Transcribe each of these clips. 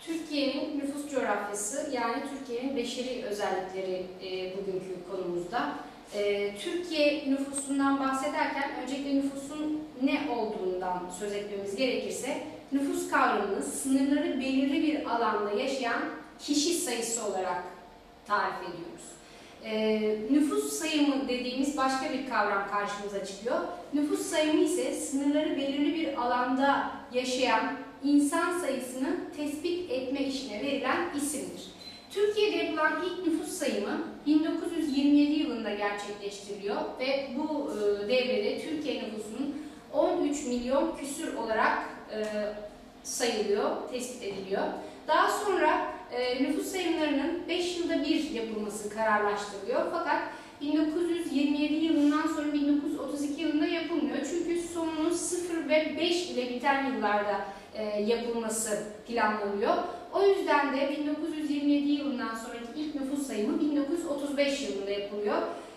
Türkiye'nin nüfus coğrafyası, yani Türkiye'nin beşeri özellikleri bugünkü konumuzda. Türkiye nüfusundan bahsederken öncelikle nüfusun ne olduğundan söz etmemiz gerekirse, nüfus kavramını sınırları belirli bir alanda yaşayan kişi sayısı olarak tarif ediyoruz. Nüfus sayımı dediğimiz başka bir kavram karşımıza çıkıyor. Nüfus sayımı ise sınırları belirli bir alanda yaşayan insan sayısını tespit etme işine verilen isimdir. Türkiye'de yapılan ilk nüfus sayımı 1927 yılında gerçekleştiriliyor ve bu devrede Türkiye nüfusunun 13 milyon küsür olarak sayılıyor, tespit ediliyor. Daha sonra nüfus sayımlarının 5 yılda bir yapılması kararlaştırılıyor. Fakat 1927 yılından sonra 1932 yılında yapılmıyor. Çünkü sonunun 0 ve 5 ile biten yıllarda yapılması planlanıyor. O yüzden de 1927 yılından sonraki ilk nüfus sayımı 1935 yılında yapılıyor.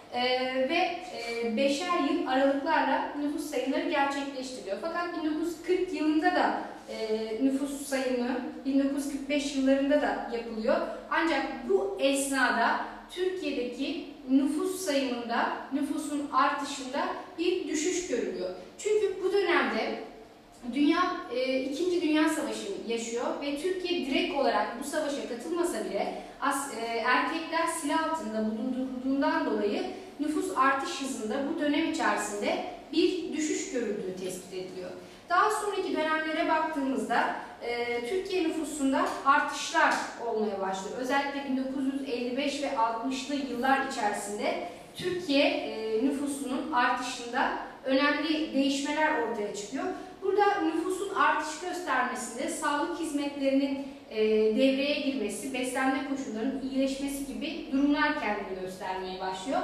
Ve 5'er yıl aralıklarla nüfus sayımları gerçekleştiriliyor. Fakat 1940 yılında da nüfus sayımı 1945 yıllarında da yapılıyor. Ancak bu esnada Türkiye'deki nüfus sayımında, nüfusun artışında bir düşüş görülüyor. Çünkü bu dönemde dünya 2. Dünya Savaşı'nı yaşıyor ve Türkiye direkt olarak bu savaşa katılmasa bile erkekler silah altında bulundurulduğundan dolayı nüfus artış hızında bu dönem içerisinde bir düşüş görüldüğü tespit ediliyor. Daha sonraki dönemlere baktığımızda Türkiye nüfusunda artışlar olmaya başlıyor. Özellikle 1955 ve 60'lı yıllar içerisinde Türkiye nüfusunun artışında önemli değişmeler ortaya çıkıyor. Burada nüfusun artış göstermesinde sağlık hizmetlerinin devreye girmesi, beslenme koşullarının iyileşmesi gibi durumlar kendini göstermeye başlıyor.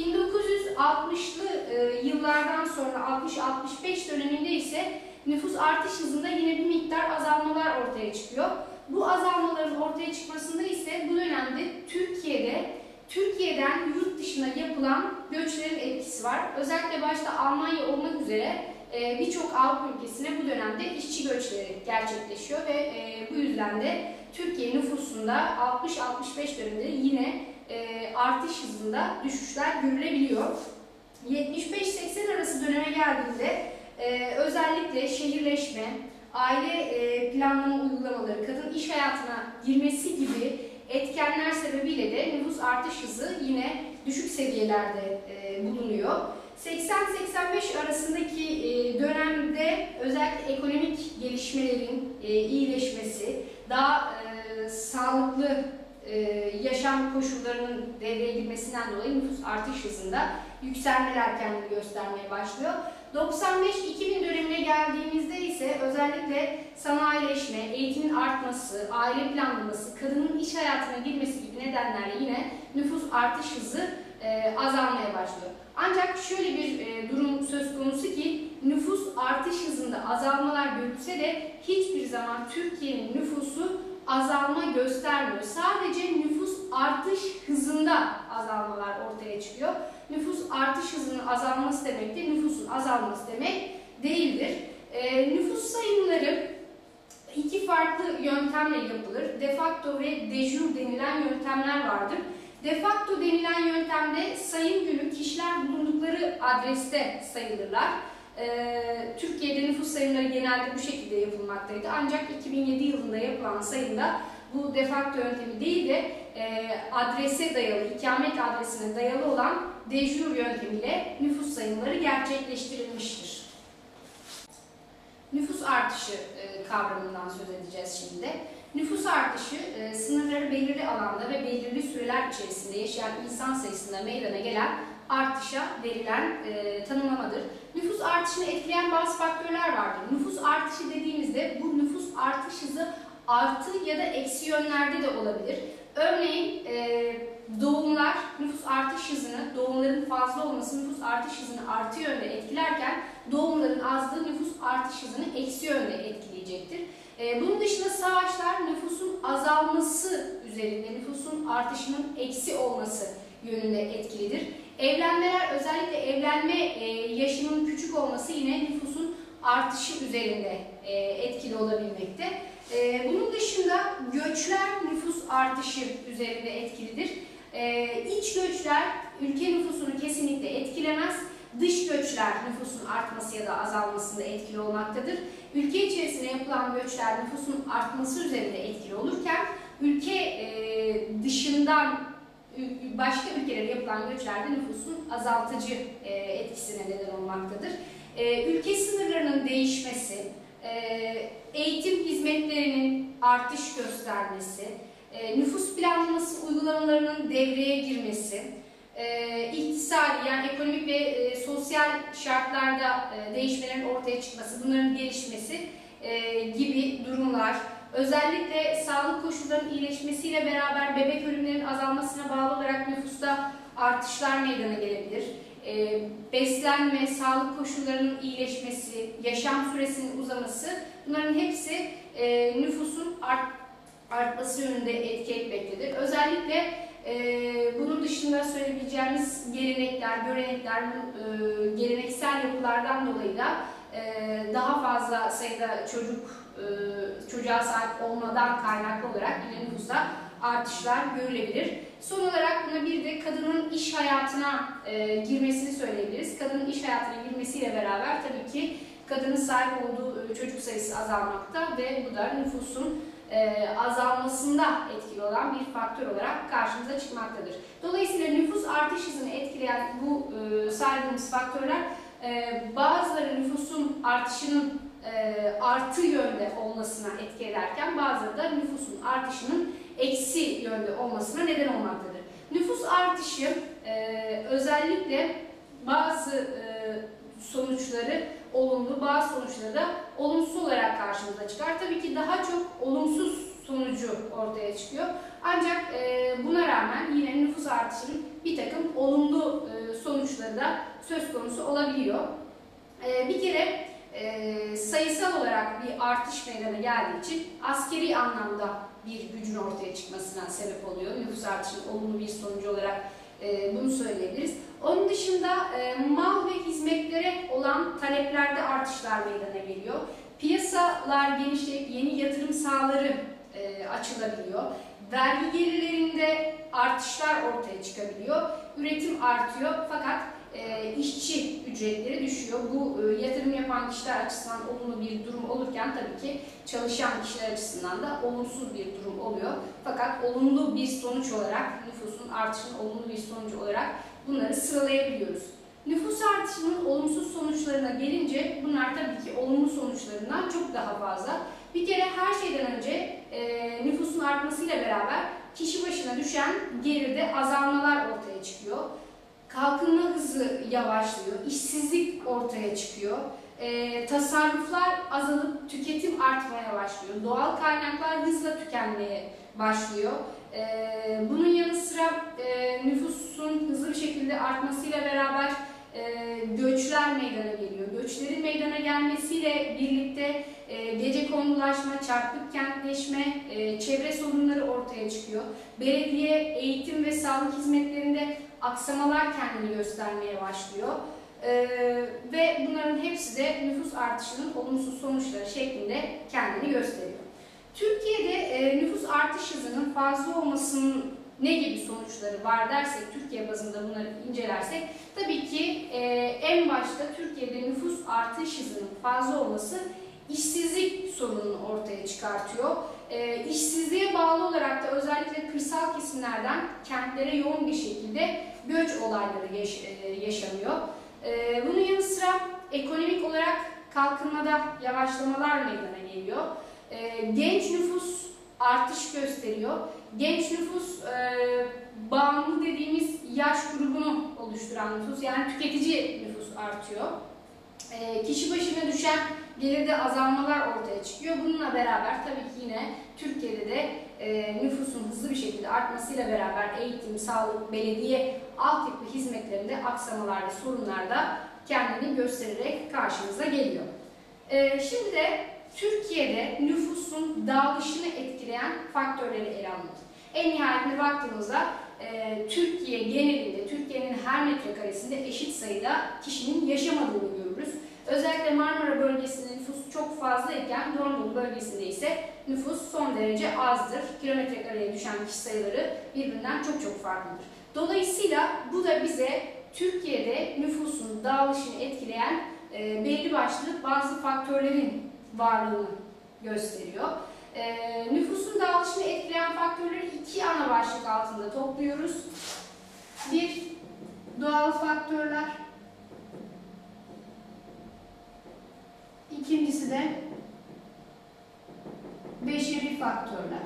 1960'lı yıllardan sonra 60-65 döneminde ise nüfus artış hızında yine bir miktar azalmalar ortaya çıkıyor. Bu azalmaların ortaya çıkmasında ise bu dönemde Türkiye'den yurt dışına yapılan göçlerin etkisi var. Özellikle başta Almanya olmak üzere birçok Avrupa ülkesine bu dönemde işçi göçleri gerçekleşiyor ve bu yüzden de Türkiye nüfusunda 60-65 döneminde yine artış hızında düşüşler görülebiliyor. 75-80 arası döneme geldiğinde özellikle şehirleşme, aile planlama uygulamaları, kadın iş hayatına girmesi gibi etkenler sebebiyle de nüfus artış hızı yine düşük seviyelerde bulunuyor. 80-85 arasındaki dönemde özellikle ekonomik gelişmelerin iyileşmesi, daha sağlıklı yaşam koşullarının devreye girmesinden dolayı nüfus artış hızında yükselmeler kendini göstermeye başlıyor. 95-2000 dönemine geldiğimizde ise özellikle sanayileşme, eğitimin artması, aile planlaması, kadının iş hayatına girmesi gibi nedenlerle yine nüfus artış hızı azalmaya başlıyor. Ancak şöyle bir durum söz konusu ki nüfus artış hızında azalmalar görülse de hiçbir zaman Türkiye'nin nüfusu azalma göstermiyor. Sadece nüfus artış hızında azalmalar ortaya çıkıyor. Nüfus artış hızının azalması demek de nüfusun azalması demek değildir. Nüfus sayımları iki farklı yöntemle yapılır. De facto ve de jure denilen yöntemler vardır. De facto denilen yöntemde sayım günü kişiler bulundukları adreste sayılırlar. Türkiye'de nüfus sayımları genelde bu şekilde yapılmaktaydı. Ancak 2007 yılında yapılan sayımda bu de facto yöntemi değil de adrese dayalı, ikamet adresine dayalı olan de jure yöntemiyle nüfus sayımları gerçekleştirilmiştir. Nüfus artışı kavramından söz edeceğiz şimdi. Nüfus artışı, sınırları belirli alanda ve belirli süreler içerisinde yaşayan insan sayısında meydana gelen artışa verilen tanımlamadır. Nüfus artışını etkileyen bazı faktörler vardır. Nüfus artışı dediğimizde bu nüfus artış hızı artı ya da eksi yönlerde de olabilir. Örneğin doğumlar nüfus artış hızını, doğumların fazla olması nüfus artış hızını artı yönde etkilerken doğumların azlığı nüfus artış hızını eksi yönde etkileyecektir. Bunun dışında savaşlar nüfusun azalması üzerinde, nüfusun artışının eksi olması yönünde etkilidir. Evlenmeler, özellikle evlenme yaşının küçük olması yine nüfusun artışı üzerinde etkili olabilmekte. Bunun dışında göçler nüfus artışı üzerinde etkilidir. İç göçler ülke nüfusunu kesinlikle etkilemez. Dış göçler nüfusun artması ya da azalmasında etkili olmaktadır. Ülke içerisinde yapılan göçler nüfusun artması üzerinde etkili olurken ülke dışından başka ülkelere yapılan göçlerde nüfusun azaltıcı etkisine neden olmaktadır. Ülke sınırlarının değişmesi, eğitim hizmetlerinin artış göstermesi, nüfus planlaması uygulamalarının devreye girmesi, iktisadi yani ekonomik ve sosyal şartlarda değişmelerin ortaya çıkması, bunların gelişmesi gibi durumlar, özellikle sağlık koşullarının iyileşmesiyle beraber bebek ölümlerinin azalmasına bağlı olarak nüfusta artışlar meydana gelebilir. Beslenme, sağlık koşullarının iyileşmesi, yaşam süresinin uzaması, bunların hepsi nüfusun artması yönünde etki etmektedir. Özellikle bunun dışında söyleyebileceğimiz gelenekler, görenekler, geleneksel yapılardan dolayı da daha fazla sayıda çocuğa sahip olmadan kaynaklı olarak yine nüfusta artışlar görülebilir. Son olarak buna bir de kadının iş hayatına girmesini söyleyebiliriz. Kadının iş hayatına girmesiyle beraber tabii ki kadının sahip olduğu çocuk sayısı azalmakta ve bu da nüfusun azalmasında etkili olan bir faktör olarak karşımıza çıkmaktadır. Dolayısıyla nüfus artış hızını etkileyen bu saydığımız faktörler bazıları nüfusun artışının artı yönde olmasına etki ederken bazıları da nüfusun artışının eksi yönde olmasına neden olmaktadır. Nüfus artışı özellikle bazı sonuçları olumlu, bazı sonuçları da olumsuz olarak karşımıza çıkar. Tabii ki daha çok olumsuz sonucu ortaya çıkıyor. Ancak buna rağmen yine nüfus artışının bir takım olumlu sonuçları da söz konusu olabiliyor. Bir kere sayısal olarak bir artış meydana geldiği için askeri anlamda bir gücün ortaya çıkmasına sebep oluyor. Nüfus artışının olumlu bir sonucu olarak bunu söyleyebiliriz. Onun dışında mal ve hizmetlere olan taleplerde artışlar meydana geliyor. Piyasalar genişleyip yeni yatırım sahaları açılabiliyor. Vergi gelirlerinde artışlar ortaya çıkabiliyor. Üretim artıyor fakat işçi ücretleri düşüyor. Bu yatırım yapan kişiler açısından olumlu bir durum olurken tabii ki çalışan kişiler açısından da olumsuz bir durum oluyor. Fakat olumlu bir sonuç olarak, nüfusun artışının olumlu bir sonucu olarak bunları sıralayabiliyoruz. Nüfus artışının olumsuz sonuçlarına gelince bunlar tabii ki olumlu sonuçlarından çok daha fazla. Bir kere her şeyden önce nüfusun artmasıyla beraber kişi başına düşen gelirde azalmalar ortaya çıkıyor. Kalkınma hızı yavaşlıyor, işsizlik ortaya çıkıyor, tasarruflar azalıp tüketim artmaya başlıyor, doğal kaynaklar hızla tükenmeye başlıyor. Bunun yanı sıra nüfusun hızlı bir şekilde artmasıyla beraber göçler meydana geliyor. Göçlerin meydana gelmesiyle birlikte gecekondulaşma, çarpık kentleşme, çevre sorunları ortaya çıkıyor. Belediye, eğitim ve sağlık hizmetlerinde aksamalar kendini göstermeye başlıyor. Ve bunların hepsi de nüfus artışının olumsuz sonuçları şeklinde kendini gösteriyor. Türkiye'de nüfus artış hızının fazla olmasının ne gibi sonuçları var dersek, Türkiye bazında bunları incelersek, tabii ki en başta Türkiye'de nüfus artış hızının fazla olması işsizlik sorununu ortaya çıkartıyor. İşsizliğe bağlı olarak da özellikle kırsal kesimlerden kentlere yoğun bir şekilde göç olayları yaşanıyor. Bunun yanı sıra ekonomik olarak kalkınmada yavaşlamalar meydana geliyor. Genç nüfus artış gösteriyor. Genç nüfus bağımlı dediğimiz yaş grubunu oluşturan nüfus, yani tüketici nüfus artıyor. Kişi başına düşen gelirde azalmalar ortaya çıkıyor. Bununla beraber tabii ki yine Türkiye'de de nüfusun hızlı bir şekilde artmasıyla beraber eğitim, sağlık, belediye, altyapı hizmetlerinde aksamalar ve sorunlar da kendini göstererek karşımıza geliyor. Şimdi de Türkiye'de nüfusun dağılışını etkileyen faktörleri ele alıyoruz. En nihayetinde baktığımızda Türkiye genelinde, Türkiye'nin her metrekaresinde eşit sayıda kişinin yaşamadığını görürüz. Özellikle Marmara bölgesinde nüfus çok fazlayken Doğu Anadolu bölgesinde ise nüfus son derece azdır. Kilometre kareye düşen kişi sayıları birbirinden çok farklıdır. Dolayısıyla bu da bize Türkiye'de nüfusun dağılışını etkileyen belli başlı bazı faktörlerin varlığını gösteriyor. Nüfusun dağılışını etkileyen faktörleri iki ana başlık altında topluyoruz. Bir, doğal faktörler. İkincisi de beşeri faktörler.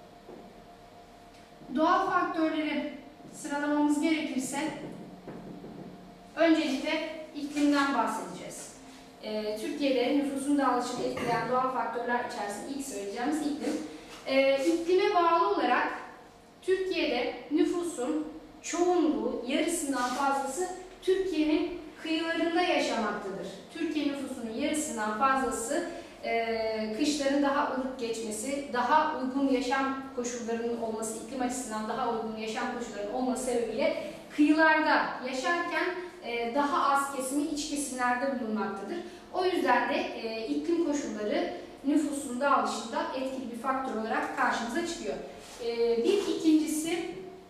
Doğal faktörleri sıralamamız gerekirse öncelikle iklimden bahsedeceğiz. Türkiye'de nüfusun dağılışını etkileyen doğal faktörler içerisinde ilk söyleyeceğimiz iklim. İklime bağlı olarak Türkiye'de nüfusun çoğunluğu, yarısından fazlası Türkiye'nin kıyılarında yaşamaktadır. Türkiye nüfusunun yarısından fazlası kışların daha ılık geçmesi, daha uygun yaşam koşullarının olması, iklim açısından daha uygun yaşam koşullarının olması sebebiyle kıyılarda yaşarken daha az kesimi iç kesimlerde bulunmaktadır. O yüzden de iklim koşulları nüfusun dağılışında etkili bir faktör olarak karşımıza çıkıyor. Bir ikincisi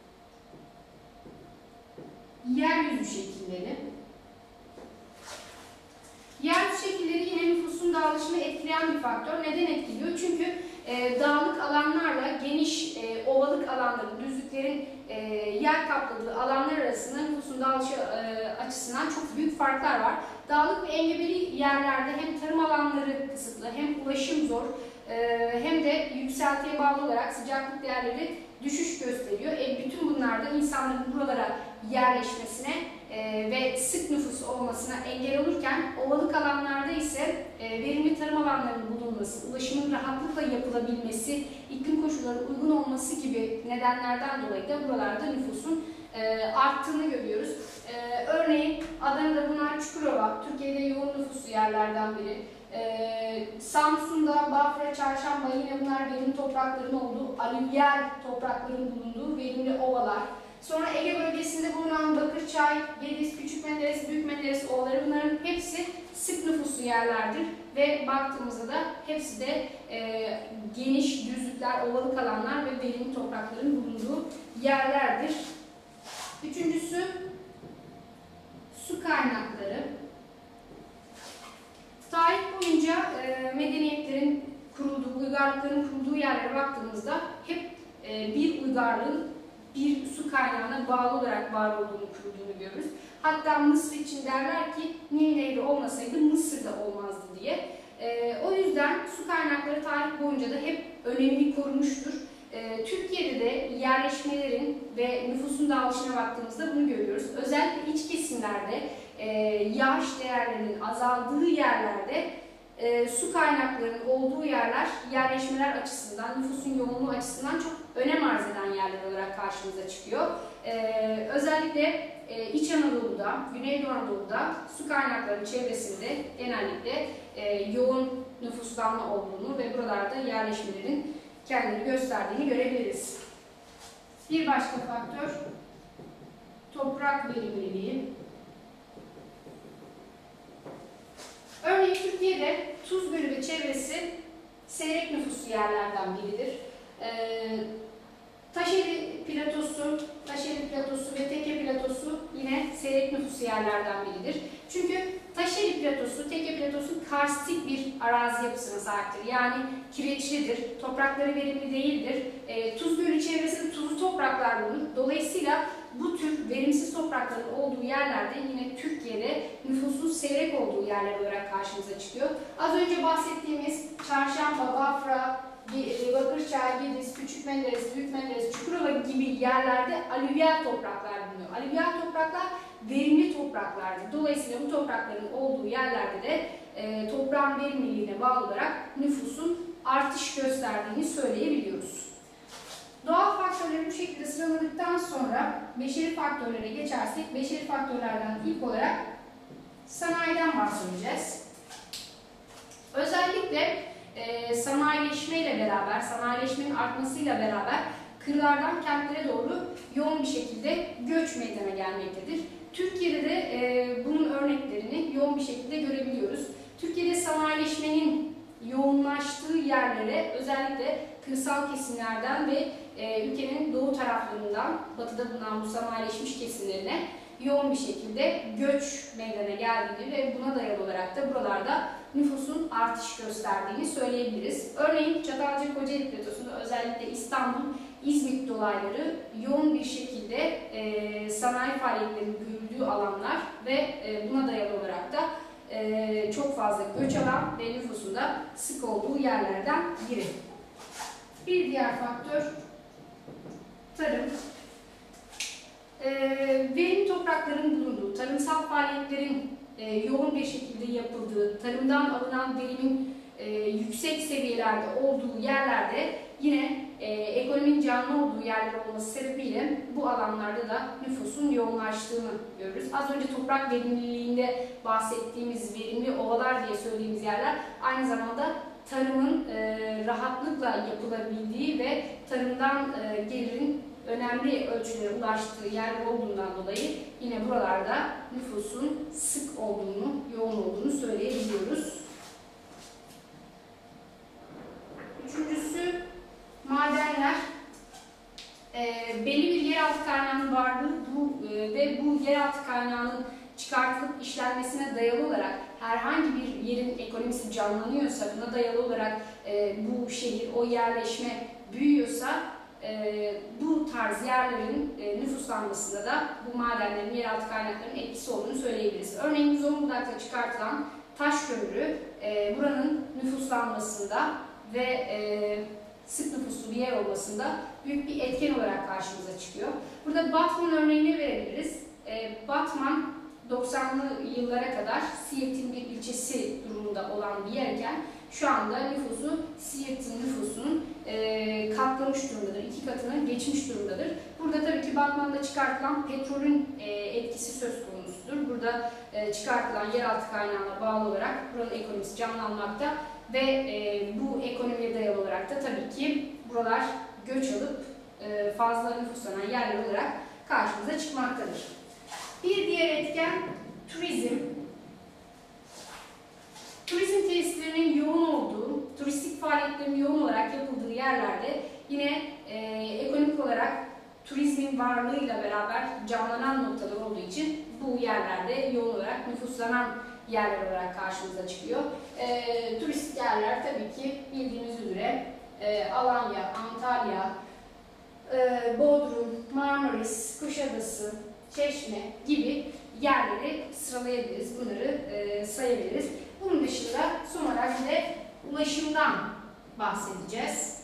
yeryüzü şekilleri. Yeryüzü şekilleri yine nüfusun dağılışını etkileyen bir faktör. Neden etkiliyor? Çünkü dağlık alanlarla geniş ovalık alanların, düzlüklerin yer kapladığı alanlar arasında nüfusun dağılışı açısından çok büyük farklar var. Dağlık ve engebeli yerlerde hem tarım alanları kısıtlı, hem ulaşım zor, hem de yükseltiye bağlı olarak sıcaklık değerleri düşüş gösteriyor. Bütün bunlar da insanların buralara yerleşmesine ve sık nüfus olmasına engel olurken ovalık alanlarda ise verimli tarım alanlarının bulunması, ulaşımın rahatlıkla yapılabilmesi, iklim koşullarının uygun olması gibi nedenlerden dolayı da buralarda nüfusun arttığını görüyoruz. Örneğin Adana'da bulunan Çukurova, Türkiye'de yoğun nüfuslu yerlerden biri. Samsun'da, Bafra, Çarşamba yine bunlar verimli toprakların olduğu, alüvyal toprakların bulunduğu verimli ovalar. Sonra Ege bölgesinde bulunan Bakırçay, Gediz, Küçük Menderes, Büyük Menderes ovaları bunların hepsi sık nüfuslu yerlerdir ve baktığımızda da hepsi de geniş düzlükler, ovalık alanlar ve verimli toprakların bulunduğu yerlerdir. Üçüncüsü su kaynakları. Tarih boyunca medeniyetlerin kurulduğu, uygarlıkların kurulduğu yerlere baktığımızda hep bir uygarlığın bir su kaynağına bağlı olarak var olduğunu, kurulduğunu görürüz. Hatta Mısır için derler ki Nil Nehri olmasaydı Mısır'da olmazdı diye. O yüzden su kaynakları tarih boyunca da hep önemini korumuştur. Türkiye'de de yerleşmelerin ve nüfusun dağılışına baktığımızda bunu görüyoruz. Özellikle iç kesimlerde yağış değerlerinin azaldığı yerlerde su kaynaklarının olduğu yerler yerleşmeler açısından, nüfusun yoğunluğu açısından çok önem arz eden yerler olarak karşımıza çıkıyor. Özellikle İç Anadolu'da, Güneydoğu Anadolu'da su kaynaklarının çevresinde genellikle yoğun nüfuslanma olduğunu ve buralarda yerleşmelerin kendini gösterdiğini görebiliriz. Bir başka faktör, toprak verimliliği. Örneğin Türkiye'de Tuz Gölü ve çevresi seyrek nüfuslu yerlerden biridir. Taşeli Platosu ve Teke Platosu yine seyrek nüfuslu yerlerden biridir. Çünkü Taşeli Platosu, Teke Platosu karstik bir arazi yapısına sahiptir. Yani kireçlidir, toprakları verimli değildir. Tuz Gölü çevresinde tuzlu topraklar bulunur. Dolayısıyla bu tür verimsiz toprakların olduğu yerlerde yine Türkiye'de nüfusun seyrek olduğu yerler olarak karşımıza çıkıyor. Az önce bahsettiğimiz Çarşamba, Bafra, Bakırçay, Gediz, Küçük Menderes, Büyük Menderes, Çukurova gibi yerlerde alüvyal topraklar bulunuyor. Alüvyal topraklar verimli topraklardır. Dolayısıyla bu toprakların olduğu yerlerde de toprağın verimliliğine bağlı olarak nüfusun artış gösterdiğini söyleyebiliyoruz. Doğal faktörleri bu şekilde sıraladıktan sonra beşeri faktörlere geçersek, beşeri faktörlerden ilk olarak sanayiden bahsedeceğiz. Özellikle sanayileşmeyle beraber, sanayileşmenin artmasıyla beraber kırlardan kentlere doğru yoğun bir şekilde göç meydana gelmektedir. Türkiye'de de bunun örneklerini yoğun bir şekilde görebiliyoruz. Türkiye'de sanayileşmenin yoğunlaştığı yerlere özellikle kırsal kesimlerden ve ülkenin doğu taraflarından batıda bulunan bu sanayileşmiş kesimlerine yoğun bir şekilde göç meydana geldiğini ve buna dayalı olarak da buralarda nüfusun artış gösterdiğini söyleyebiliriz. Örneğin Çatalca-Kocaeli platosunda özellikle İstanbul, İzmit dolayları yoğun bir şekilde sanayi faaliyetlerinin görüldüğü alanlar ve buna dayalı olarak da çok fazla göç alan ve nüfusun da sık olduğu yerlerden biri. Bir diğer faktör tarım. Verimli toprakların bulunduğu, tarımsal faaliyetlerin yoğun bir şekilde yapıldığı, tarımdan alınan verimin yüksek seviyelerde olduğu yerlerde yine ekonominin canlı olduğu yerler olması sebebiyle bu alanlarda da nüfusun yoğunlaştığını görürüz. Az önce toprak verimliliğinde bahsettiğimiz verimli ovalar diye söylediğimiz yerler aynı zamanda tarımın rahatlıkla yapılabildiği ve tarımdan gelirin önemli ölçülere ulaştığı yerler olduğundan dolayı yine buralarda nüfusun sık olduğunu, yoğun olduğunu söyleyebiliyoruz. Üçüncüsü madenler. Belli bir yeraltı kaynağının varlığı ve bu yeraltı kaynağının çıkartılıp işlenmesine dayalı olarak herhangi bir yerin ekonomisi canlanıyorsa, buna dayalı olarak bu şehir, o yerleşme büyüyorsa bu tarz yerlerin nüfuslanmasında da bu madenlerin, yeraltı kaynaklarının etkisi olduğunu söyleyebiliriz. Örneğin Zonguldak'ta çıkartılan taş kömürü buranın nüfuslanmasında ve sık nüfuslu bir yer olmasında büyük bir etken olarak karşımıza çıkıyor. Burada Batman örneğini verebiliriz. Batman 90'lı yıllara kadar Siirt'in bir ilçesi durumunda olan bir yerken şu anda nüfusu Siirt'in nüfusunun katlamış durumdadır. 2 katına geçmiş durumdadır. Burada tabii ki Batman'da çıkartılan petrolün etkisi söz konusudur. Burada çıkartılan yeraltı kaynağına bağlı olarak buranın ekonomisi canlanmakta ve bu ekonomiye dayalı olarak da tabii ki buralar göç alıp fazla nüfuslanan yerler olarak karşımıza çıkmaktadır. Bir diğer etken turizm. Turizm tesislerinin yoğun olduğu, turistik faaliyetlerin yoğun olarak yapıldığı yerlerde yine ekonomik olarak turizmin varlığıyla beraber canlanan noktalar olduğu için bu yerlerde yoğun olarak nüfuslanan yerler olarak karşımıza çıkıyor. Turistik yerler tabii ki bildiğiniz üzere Alanya, Antalya, Bodrum, Marmaris, Kuşadası, Çeşme gibi yerleri sıralayabiliriz, bunları sayabiliriz. Bunun dışında son olarak bir de ulaşımdan bahsedeceğiz.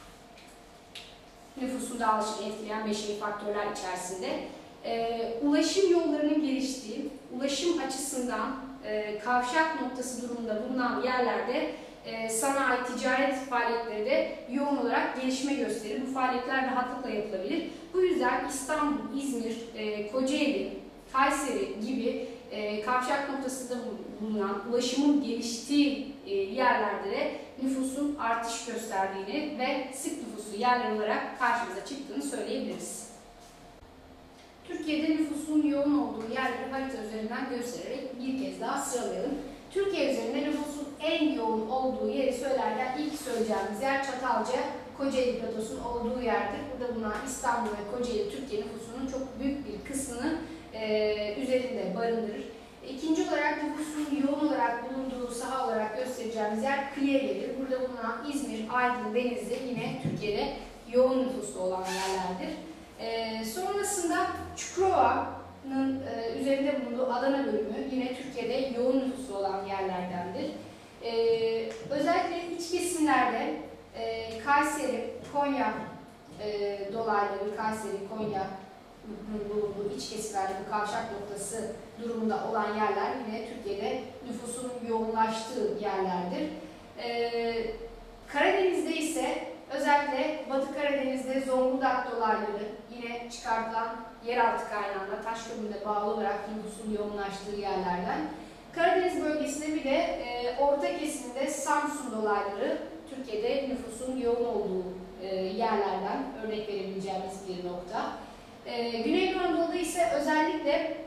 Nüfusun dağılışını etkileyen beşeri faktörler içerisinde. Ulaşım yollarının geliştiği, ulaşım açısından kavşak noktası durumunda bulunan yerlerde sanayi, ticaret faaliyetleri de yoğun olarak gelişme gösterir. Bu faaliyetler rahatlıkla yapılabilir. Bu yüzden İstanbul, İzmir, Kocaeli, Kayseri gibi kavşak noktasında bulunan, ulaşımın geliştiği yerlerde de nüfusun artış gösterdiğini ve sık nüfuslu yerler olarak karşımıza çıktığını söyleyebiliriz. Türkiye'de nüfusun yoğun olduğu yerleri harita üzerinden göstererek bir kez daha sıralayalım. Türkiye üzerinde nüfusun en yoğun olduğu yeri söylerken ilk söyleyeceğimiz yer Çatalca, Kocaeli platosunun olduğu yerdir. Burada bulunan İstanbul ve Kocaeli Türkiye nüfusunun çok büyük bir kısmını üzerinde barındırır. İkinci olarak nüfusun yoğun olarak bulunduğu saha olarak göstereceğimiz yer kıyı Ege'dir. Burada bulunan İzmir, Aydın, Denizli yine Türkiye'de yoğun nüfuslu olan yerlerdir. Sonrasında Çukurova'nın üzerinde bulunduğu Adana bölümü yine Türkiye'de yoğun nüfuslu olan yerlerdendir. Özellikle iç kesimlerde Kayseri, Konya dolayları, Kayseri, Konya bulunduğu iç kesimlerde bu kavşak noktası durumunda olan yerler yine Türkiye'de nüfusun yoğunlaştığı yerlerdir. Karadeniz'de ise özellikle Batı Karadeniz'de Zonguldak dolayları yine çıkartılan yeraltı kaynağına taş kömürüne bağlı olarak nüfusun yoğunlaştığı yerlerden. Karadeniz bölgesinde bir de orta kesimde Samsun dolayları Türkiye'de nüfusun yoğun olduğu yerlerden örnek verebileceğimiz bir nokta. Güneydoğu Anadolu'da ise özellikle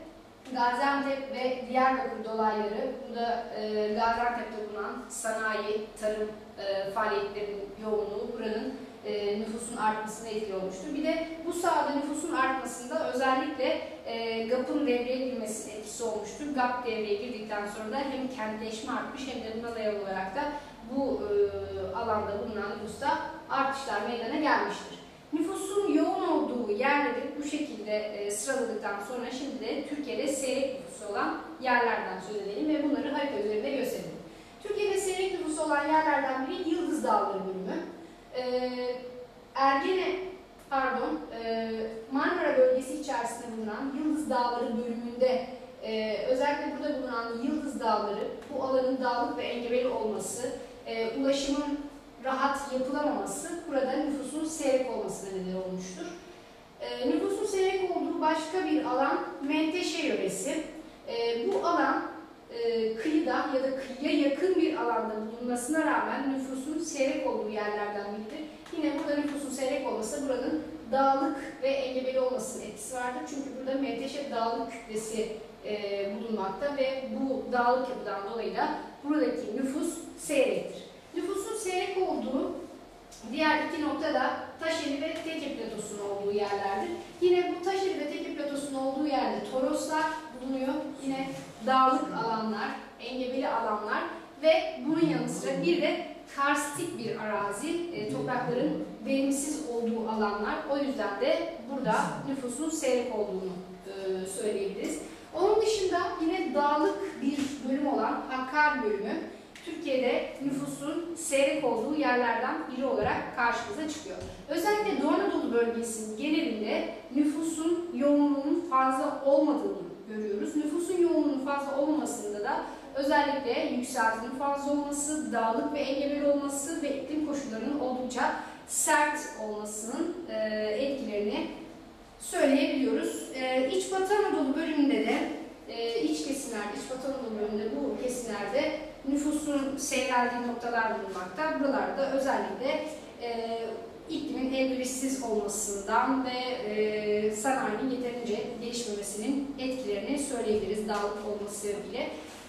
Gaziantep ve Diyarbakır dolayları, burada Gaziantep'te bulunan sanayi, tarım faaliyetlerinin yoğunluğu buranın nüfusun artmasına etkili olmuştur. Bir de bu sahada nüfusun artmasında özellikle GAP'ın devreye girmesinin etkisi olmuştur. GAP devreye girdikten sonra da hem kentleşme artmış hem de buna dayalı olarak da bu alanda bulunan nüfusta artışlar meydana gelmiştir. Nüfusun yoğun olduğu yerleri bu şekilde sıraladıktan sonra şimdi de Türkiye'de seyrek nüfusu olan yerlerden söz edelim ve bunları harita üzerinde gösterelim. Türkiye'de seyrek nüfusu olan yerlerden biri Yıldız Dağları bölümü. Marmara bölgesi içerisinde bulunan Yıldız Dağları bölümünde özellikle burada bulunan Yıldız Dağları, bu alanın dağlık ve engebeli olması, ulaşımın rahat yapılamaması burada nüfusun seyrek olmasına neden olmuştur. Nüfusun seyrek olduğu başka bir alan Menteşe yöresi. Bu alan kıyıda ya da kıyıya yakın bir alanda bulunmasına rağmen nüfusun seyrek olduğu yerlerden biridir. Yine burada nüfusun seyrek olması buranın dağlık ve engebeli olmasının etkisi vardır. Çünkü burada Menteşe dağlık kütlesi bulunmakta ve bu dağlık yapıdan dolayı da buradaki nüfus seyrektir. Nüfusun seyrek olduğu diğer iki nokta da Taşeli ve Teke platosunun olduğu yerlerdir. Yine bu Taşeli ve Teke platosunun olduğu yerde Toroslar bulunuyor. Yine dağlık alanlar, engebeli alanlar ve bunun yanı sıra bir de karstik bir arazi, toprakların verimsiz olduğu alanlar. O yüzden de burada nüfusun seyrek olduğunu söyleyebiliriz. Onun dışında yine dağlık bir bölüm olan Hakkari bölümü Türkiye'de nüfusun seyrek olduğu yerlerden biri olarak karşımıza çıkıyor. Özellikle Doğu Anadolu bölgesinin genelinde nüfusun yoğunluğunun fazla olmadığını görüyoruz. Nüfusun yoğunluğunun fazla olmamasında da özellikle yükseltinin fazla olması, dağlık ve engebeli olması ve iklim koşullarının oldukça sert olmasının etkilerini söyleyebiliyoruz. İç Batı Anadolu bölümünde de iç kesimlerde, İç Batı Anadolu bölümünde bu kesimlerde nüfusun seyreldiği noktalar bulunmakta. Buralarda özellikle iklimin elverişsiz olmasından ve sanayinin yeterince gelişmemesinin etkilerini söyleyebiliriz dağlık olması sebebiyle.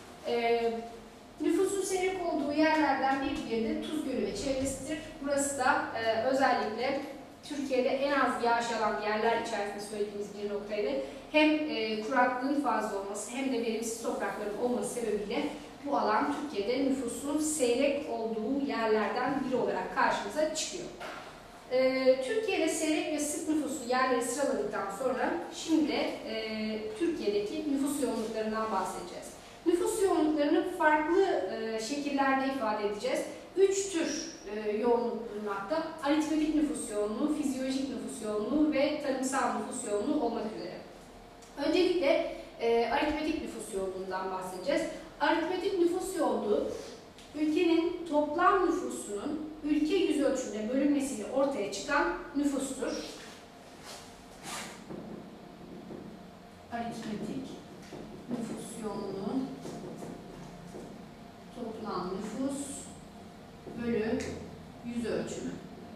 Nüfusun seyrek olduğu yerlerden bir diğeri de Tuz Gölü ve çevresidir. Burası da özellikle Türkiye'de en az yağış alan yerler içerisinde söylediğimiz bir noktaydı. Hem kuraklığın fazla olması hem de verimsiz toprakların olması sebebiyle bu alan Türkiye'de nüfusun seyrek olduğu yerlerden biri olarak karşımıza çıkıyor. Türkiye'de seyrek ve sık nüfuslu yerleri sıraladıktan sonra şimdi Türkiye'deki nüfus yoğunluklarından bahsedeceğiz. Nüfus yoğunluklarını farklı şekillerde ifade edeceğiz. 3 tür yoğunluk bulunmakta. Aritmetik nüfus yoğunluğu, fizyolojik nüfus yoğunluğu ve tarımsal nüfus yoğunluğu olmak üzere. Öncelikle aritmetik nüfus yoğunluğundan bahsedeceğiz. Aritmetik nüfus yoğunluğu, ülkenin toplam nüfusunun ülke yüz ölçümüne bölünmesiyle ortaya çıkan nüfustur. Aritmetik nüfus yoğunluğu, toplam nüfus bölü yüz ölçümü.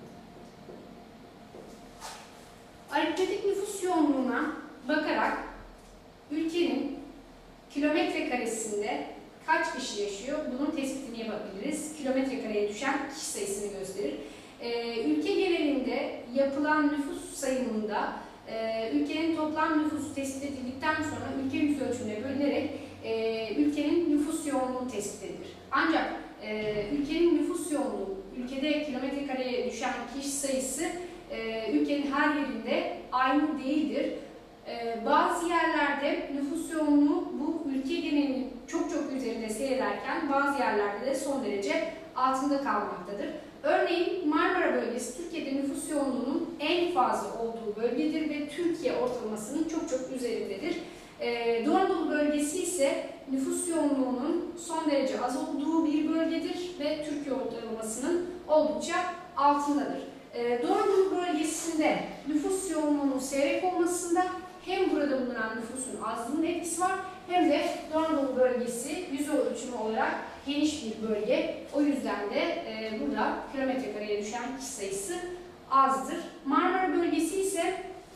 Aritmetik nüfus yoğunluğuna bakarak ülkenin kilometre karesinde kaç kişi yaşıyor bunun tespitini yapabiliriz. Kilometre kareye düşen kişi sayısını gösterir. Ülke genelinde yapılan nüfus sayımında ülkenin toplam nüfusu tespit edildikten sonra ülke yüz ölçümüne bölünerek ülkenin nüfus yoğunluğu tespit edilir. Ancak ülkenin nüfus yoğunluğu, ülkede kilometre kareye düşen kişi sayısı ülkenin her yerinde aynı değildir. Bazı yerlerde nüfus yoğunluğu bu ülke genelinin çok üzerinde seyrederken bazı yerlerde de son derece altında kalmaktadır. Örneğin Marmara bölgesi Türkiye'de nüfus yoğunluğunun en fazla olduğu bölgedir ve Türkiye ortalamasının çok üzerindedir. Doğu Anadolu bölgesi ise nüfus yoğunluğunun son derece az olduğu bir bölgedir ve Türkiye ortalamasının oldukça altındadır. Doğu Anadolu bölgesinde nüfus yoğunluğunun seyrek olmasında hem burada bulunan nüfusun azlığının etkisi var hem de Doğu Anadolu bölgesi yüz ölçümü olarak geniş bir bölge. O yüzden de burada kilometre kareye düşen kişi sayısı azdır. Marmara bölgesi ise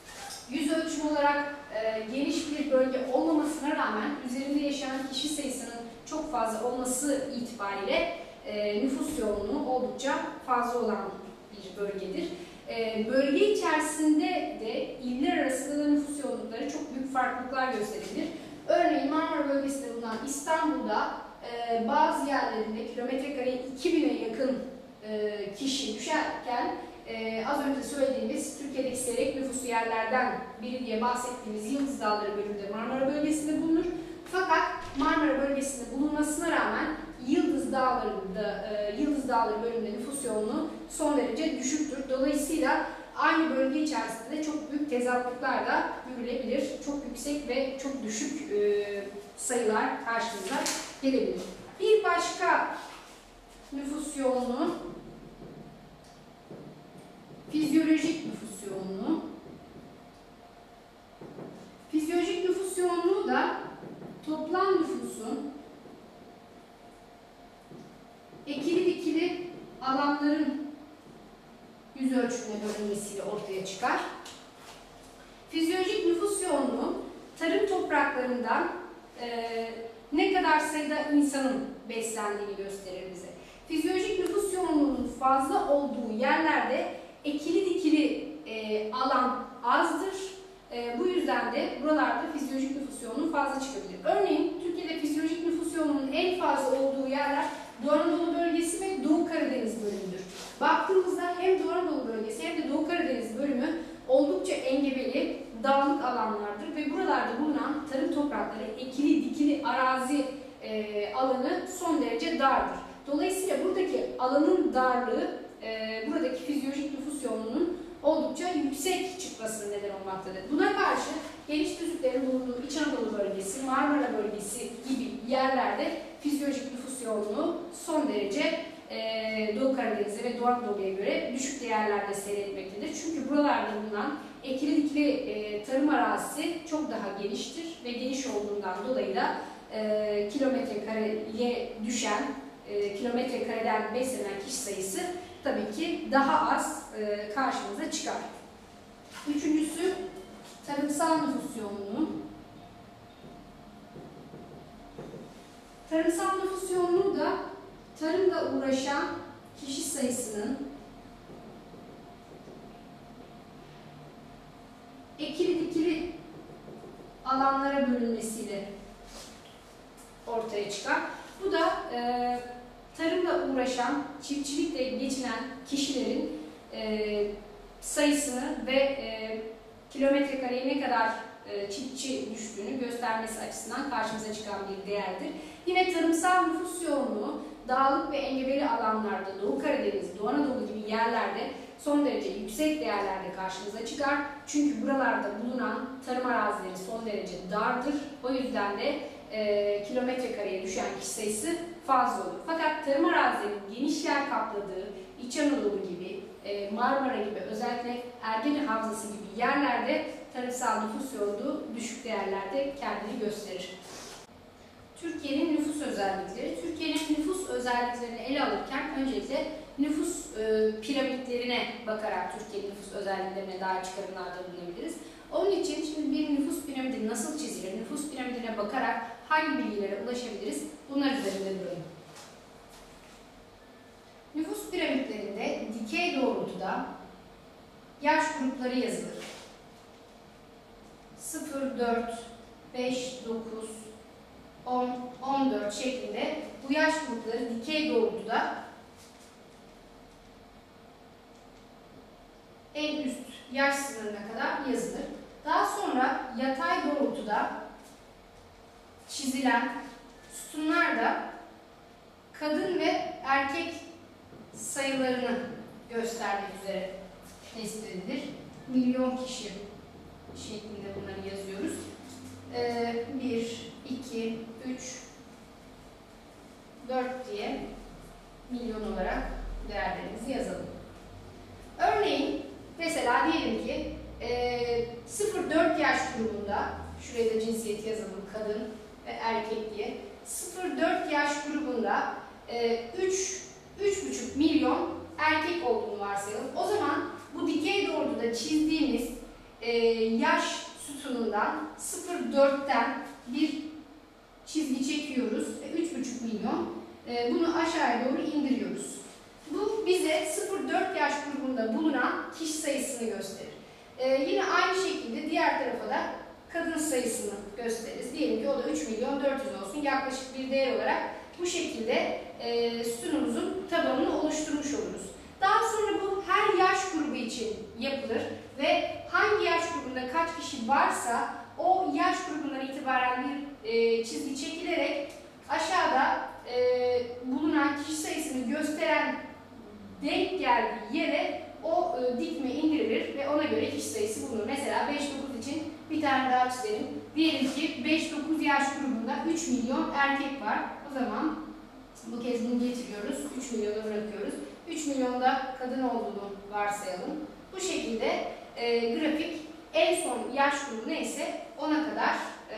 Yüz ölçümü olarak geniş bir bölge olmamasına rağmen üzerinde yaşayan kişi sayısının çok fazla olması itibariyle nüfus yoğunluğu oldukça fazla olan bir bölgedir. Bölge içerisinde de iller arasında da nüfus yoğunlukları çok büyük farklılıklar gösterebilir. Örneğin Marmara bölgesinde bulunan İstanbul'da bazı yerlerinde kilometrekareye 2000'e yakın kişi düşerken az önce söylediğimiz Türkiye'deki seyrek nüfuslu yerlerden biri diye bahsettiğimiz Yıldız Dağları bölümünde Marmara bölgesinde bulunur. Fakat Marmara bölgesinde bulunmasına rağmen Yıldız Dağları bölümünde nüfus yoğunluğu son derece düşüktür. Dolayısıyla aynı bölge içerisinde de çok büyük tezatlıklar da görülebilir. Çok yüksek ve çok düşük sayılar karşımıza gelebilir. Bir başka nüfus yoğunluğu fizyolojik nüfus yoğunluğu. Fizyolojik nüfus yoğunluğu da toplam nüfusun ekili dikili alanların yüz ölçümüne bölünmesiyle ortaya çıkar. Fizyolojik nüfus yoğunluğu tarım topraklarından ne kadar sayıda insanın beslendiğini gösterir bize. Fizyolojik nüfus yoğunluğunun fazla olduğu yerlerde ekili dikili alan azdır. Bu yüzden de buralarda fizyolojik nüfus yoğunluğu fazla çıkabilir. Örneğin Türkiye'de fizyolojik nüfus yoğunluğunun en fazla olduğu yerler Doğu Anadolu bölgesi ve Doğu Karadeniz bölümüdür. Baktığımızda hem Doğu Anadolu bölgesi hem de Doğu Karadeniz bölümü oldukça engebeli, dağlık alanlardır ve buralarda bulunan tarım toprakları, ekili dikili arazi alanı son derece dardır. Dolayısıyla buradaki alanın darlığı, buradaki fizyolojik nüfus yoğunluğunun oldukça yüksek çıkmasına neden olmaktadır. Buna karşı geniş düzlüklerin bulunduğu İç Anadolu bölgesi, Marmara bölgesi gibi yerlerde fizyolojik nüfus yoğunluğu son derece Doğu Karadeniz'e ve Doğu Anadolu'ya göre düşük değerlerde seyretmektedir. Çünkü buralarda bulunan ekili dikili tarım arazisi çok daha geniştir ve geniş olduğundan dolayı da kilometre kareye düşen, kilometre kareden beslenen kişi sayısı tabii ki daha az karşımıza çıkar. Üçüncüsü tarımsal nüfus yoğunluğu. Tarımsal nüfus yoğunluğu da tarımla uğraşan kişi sayısının ekili dikili alanlara bölünmesiyle ortaya çıkar. Bu da tarımla uğraşan, çiftçilikle geçinen kişilerin sayısını ve kilometre kareye ne kadar çiftçi düştüğünü göstermesi açısından karşımıza çıkan bir değerdir. Yine tarımsal nüfus yoğunluğu dağlık ve engebeli alanlarda Doğu Karadeniz, Doğu Anadolu gibi yerlerde son derece yüksek değerlerde karşımıza çıkar. Çünkü buralarda bulunan tarım arazileri son derece dardır. O yüzden de kilometre kareye düşen kişi sayısı fazla olur. Fakat tarım arazilerinin geniş yer kapladığı İç Anadolu gibi, Marmara gibi, özellikle Ergene Havzası gibi yerlerde tarımsal nüfus yoğunluğu düşük değerlerde kendini gösterir. Türkiye'nin nüfus özellikleri. Türkiye'nin nüfus özelliklerini ele alırken öncelikle nüfus piramitlerine bakarak Türkiye'nin nüfus özelliklerine dair çıkarımlarda bulunabiliriz. Onun için şimdi bir nüfus piramidi nasıl çizilir, nüfus piramidine bakarak hangi bilgilere ulaşabiliriz, bunlar üzerinde duralım. Nüfus piramitlerinde dikey doğrultuda yaş grupları yazılır. 0, 4, 5, 9, 10, 14 şeklinde bu yaş grupları dikey doğrultuda en üst yaş sınırına kadar yazılır. Daha sonra yatay doğrultuda çizilen sütunlar da kadın ve erkek sayılarını göstermek üzere tespit edilir. Milyon kişi şeklinde bunları yazıyoruz. 1, 2, 3, 4 diye milyon olarak değerlerimizi yazalım. Örneğin mesela diyelim ki 0-4 yaş grubunda, şuraya da cinsiyeti yazalım, kadın ve erkek diye. 0-4 yaş grubunda 3,5 milyon erkek olduğunu varsayalım. O zaman bu dikey doğrultuda çizdiğimiz yaş sütunundan 0,4'ten bir çizgi çekiyoruz. 3,5 milyon. Bunu aşağıya doğru indiriyoruz. Bu bize 0,4 yaş grubunda bulunan kişi sayısını gösterir. Yine aynı şekilde diğer tarafa da kadın sayısını gösteririz. Diyelim ki o da 3 milyon 400 olsun. Yaklaşık bir değer olarak bu şekilde sütunumuzun tabanını oluşturmuş oluruz. Daha sonra bu her yaş grubu için yapılır ve hangi yaş grubunda kaç kişi varsa o yaş grubundan itibaren bir çizgi çekilerek aşağıda bulunan kişi sayısını gösteren denk geldiği yere o dikme indirilir ve ona göre kişi sayısı bulunur. Mesela 5-9 için bir tane daha çizelim. Diyelim ki 5-9 yaş grubunda 3 milyon erkek var. O zaman bu kez bunu getiriyoruz. 3 milyonu bırakıyoruz. 3 milyonda kadın olduğunu varsayalım. Bu şekilde grafik en son yaş grubu neyse ona kadar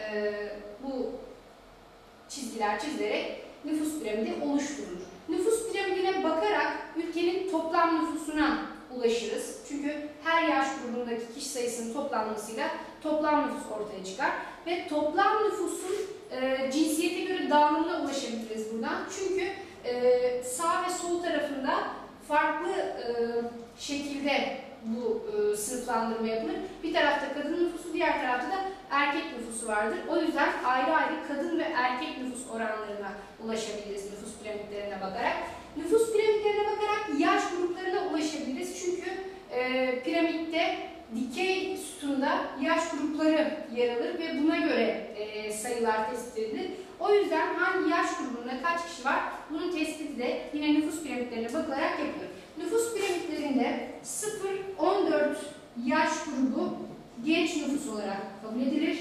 bu çizgiler çizilerek nüfus piramidi oluşturulur. Nüfus piramidine bakarak ülkenin toplam nüfusuna ulaşırız. Çünkü her yaş grubundaki kişi sayısının toplanmasıyla toplam nüfus ortaya çıkar. Ve toplam nüfusun cinsiyete göre dağılımına ulaşabiliriz buradan. Çünkü sağ ve sol tarafında farklı şekilde bu sınıflandırma yapılır. Bir tarafta kadın nüfusu, diğer tarafta da erkek nüfusu vardır. O yüzden ayrı ayrı kadın ve erkek nüfus oranlarına ulaşabiliriz nüfus piramitlerine bakarak. Nüfus piramitlerine bakarak yaş gruplarına ulaşabiliriz. Çünkü piramitte dikey sütunda yaş grupları yer alır ve buna göre sayılar tespit edilir. O yüzden hangi yaş grubunda kaç kişi var bunun tespiti de yine nüfus piramitlerine bakılarak yapılır. Nüfus piramitlerinde 0-14 yaş grubu genç nüfus olarak kabul edilir.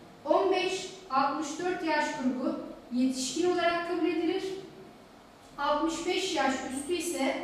15-64 yaş grubu yetişkin olarak kabul edilir. 65 yaş üstü ise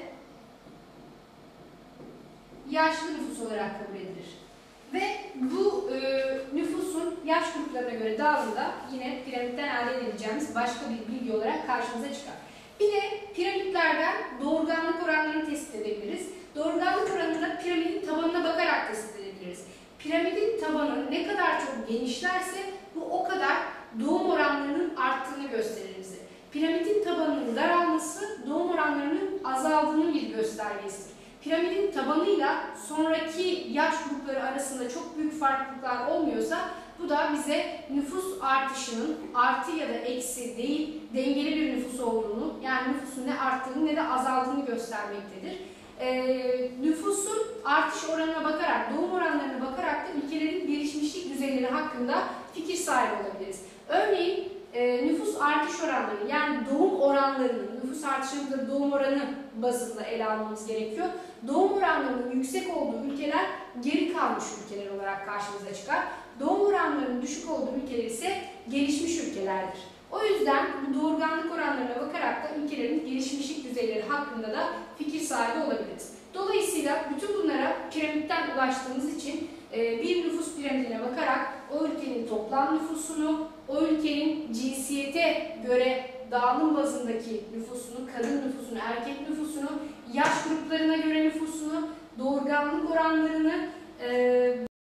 yaşlı nüfus olarak kabul edilir. Ve bu nüfusun yaş gruplarına göre dağılımda yine piramitten elde edeceğimiz başka bir bilgi olarak karşımıza çıkar. Bir de piramitlerden doğurganlık oranlarını tespit edebiliriz. Doğurganlık oranını da piramidin tabanına bakarak tespit edebiliriz. Piramidin tabanı ne kadar çok genişlerse bu o kadar doğum oranlarının arttığını gösterir bize. Piramidin tabanının daralması doğum oranlarının azaldığının bir göstergesidir. Piramidin tabanıyla sonraki yaş grupları arasında çok büyük farklılıklar olmuyorsa bu da bize nüfus artışının artı ya da eksi değil dengeli bir nüfus olduğunu, yani nüfusun ne arttığını ne de azaldığını göstermektedir. Nüfusun artış oranına bakarak, doğum oranlarına bakarak da ülkelerin gelişmişlik düzeyleri hakkında fikir sahibi olabiliriz. Örneğin nüfus artış oranları, yani doğum oranlarının, nüfus artışında doğum oranı bazında ele almamız gerekiyor. Doğum oranlarının yüksek olduğu ülkeler geri kalmış ülkeler olarak karşımıza çıkar. Doğum oranlarının düşük olduğu ülkeler ise gelişmiş ülkelerdir. O yüzden bu doğurganlık oranlarına bakarak da ülkelerin gelişmişlik düzeyleri hakkında da fikir sahibi olabiliriz. Dolayısıyla bütün bunlara piramitten ulaştığımız için bir nüfus piramidine bakarak o ülkenin toplam nüfusunu, o ülkenin cinsiyete göre dağılım bazındaki nüfusunu, kadın nüfusunu, erkek nüfusunu, yaş gruplarına göre nüfusunu, doğurganlık oranlarını